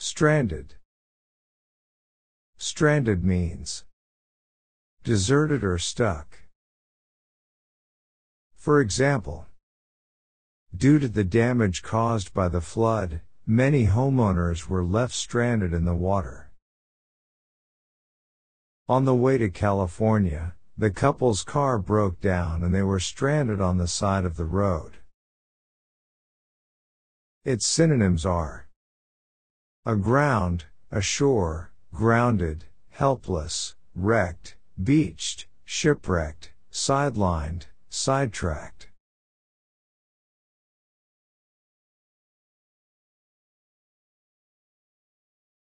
Stranded. Stranded means deserted or stuck. For example, due to the damage caused by the flood, many homeowners were left stranded in the water. On the way to California, the couple's car broke down and they were stranded on the side of the road. Its synonyms are aground, ashore, grounded, helpless, wrecked, beached, shipwrecked, sidelined, sidetracked.